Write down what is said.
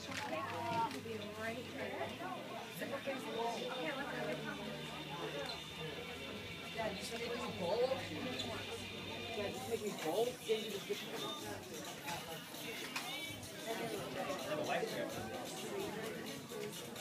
Dad, just make me bold. Dad, just make me bold. The lights go.